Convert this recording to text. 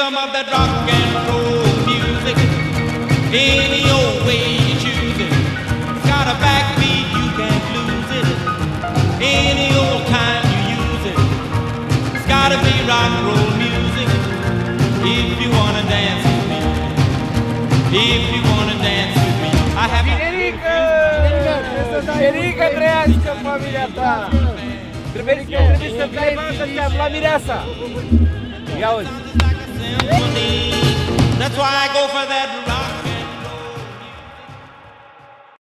some of that rock and roll music. Any old way you choose it. It's got a backbeat, you can't lose it. Any old time you use it. It's gotta be rock and roll music. If you wanna dance with me. If you wanna dance with me. I have Generică trăiască familia ta! Trebuie să pleci să-ți la mireasa! Ia uzi! That's why I go for that rock.